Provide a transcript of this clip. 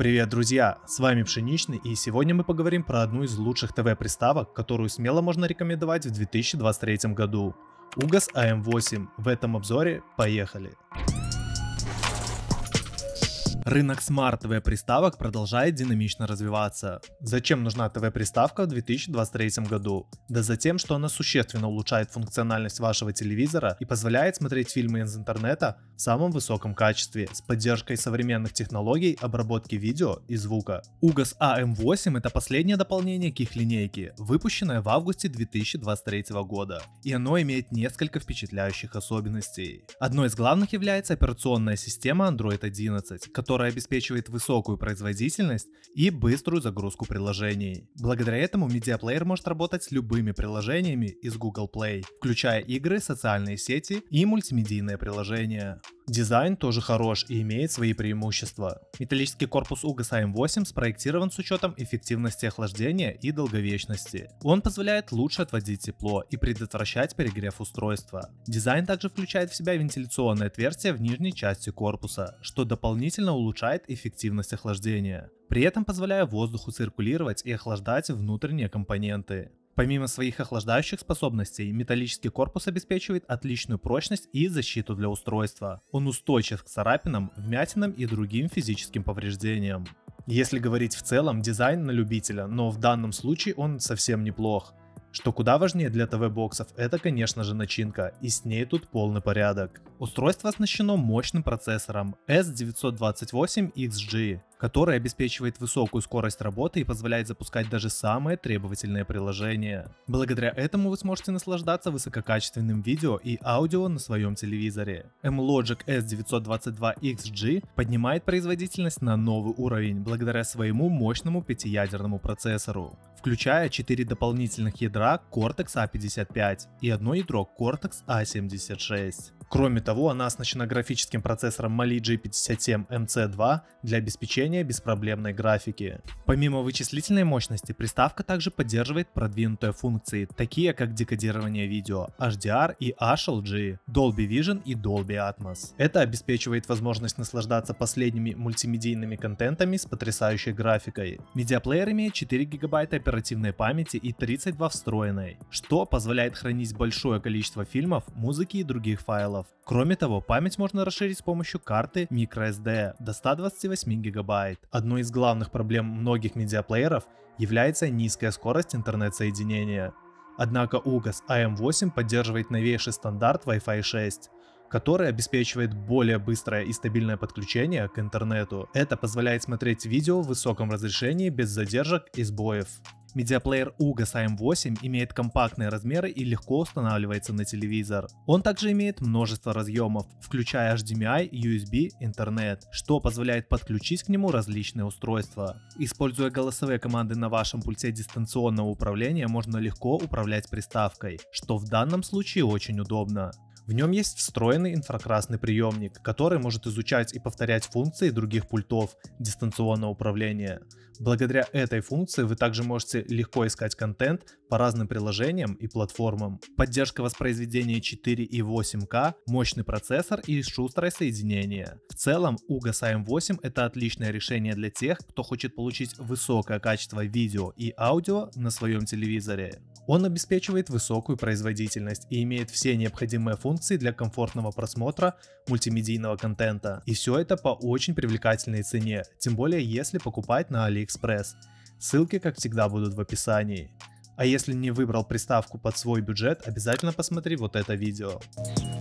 Привет, друзья! С вами Пшеничный, и сегодня мы поговорим про одну из лучших ТВ-приставок, которую смело можно рекомендовать в 2023 году. UGAS AM8. В этом обзоре поехали! Рынок смарт-ТВ-приставок продолжает динамично развиваться. Зачем нужна ТВ-приставка в 2023 году? Да за тем, что она существенно улучшает функциональность вашего телевизора и позволяет смотреть фильмы из интернета в самом высоком качестве, с поддержкой современных технологий обработки видео и звука. UGAS AM8 это последнее дополнение к их линейке, выпущенное в августе 2023 года, и оно имеет несколько впечатляющих особенностей. Одной из главных является операционная система Android 11, которая обеспечивает высокую производительность и быструю загрузку приложений. Благодаря этому медиаплеер может работать с любыми приложениями из Google Play, включая игры, социальные сети и мультимедийные приложения. Дизайн тоже хорош и имеет свои преимущества. Металлический корпус UGAS AM8 спроектирован с учетом эффективности охлаждения и долговечности. Он позволяет лучше отводить тепло и предотвращать перегрев устройства. Дизайн также включает в себя вентиляционное отверстие в нижней части корпуса, что дополнительно улучшает эффективность охлаждения, при этом позволяя воздуху циркулировать и охлаждать внутренние компоненты. Помимо своих охлаждающих способностей, металлический корпус обеспечивает отличную прочность и защиту для устройства. Он устойчив к царапинам, вмятинам и другим физическим повреждениям. Если говорить в целом, дизайн на любителя, но в данном случае он совсем неплох. Что куда важнее для ТВ-боксов, это конечно же начинка, и с ней тут полный порядок. Устройство оснащено мощным процессором S928XG, который обеспечивает высокую скорость работы и позволяет запускать даже самые требовательные приложения. Благодаря этому вы сможете наслаждаться высококачественным видео и аудио на своем телевизоре. M-Logic S922XG поднимает производительность на новый уровень благодаря своему мощному пятиядерному процессору, включая 4 дополнительных ядра Cortex A55 и одно ядро Cortex A76. Кроме того, она оснащена графическим процессором Mali G57MC2 для обеспечения беспроблемной графики. Помимо вычислительной мощности, приставка также поддерживает продвинутые функции, такие как декодирование видео, HDR и HLG, Dolby Vision и Dolby Atmos. Это обеспечивает возможность наслаждаться последними мультимедийными контентами с потрясающей графикой. Медиаплеер имеет 4 ГБ оперативной памяти и 32 встроенной, что позволяет хранить большое количество фильмов, музыки и других файлов. Кроме того, память можно расширить с помощью карты microSD до 128 ГБ. Одной из главных проблем многих медиаплееров является низкая скорость интернет-соединения. Однако UGAS AM8 поддерживает новейший стандарт Wi-Fi 6, который обеспечивает более быстрое и стабильное подключение к интернету. Это позволяет смотреть видео в высоком разрешении без задержек и сбоев. Медиаплеер UGAS AM8 имеет компактные размеры и легко устанавливается на телевизор. Он также имеет множество разъемов, включая HDMI, USB, интернет, что позволяет подключить к нему различные устройства. Используя голосовые команды на вашем пульте дистанционного управления, можно легко управлять приставкой, что в данном случае очень удобно. В нем есть встроенный инфракрасный приемник, который может изучать и повторять функции других пультов дистанционного управления. Благодаря этой функции вы также можете легко искать контент по разным приложениям и платформам. Поддержка воспроизведения 4 и 8К, мощный процессор и шустрое соединение. В целом, UGAS AM8 это отличное решение для тех, кто хочет получить высокое качество видео и аудио на своем телевизоре. Он обеспечивает высокую производительность и имеет все необходимые функции для комфортного просмотра мультимедийного контента. И все это по очень привлекательной цене, тем более если покупать на AliExpress. Ссылки, как всегда, будут в описании. А если не выбрал приставку под свой бюджет, обязательно посмотри вот это видео.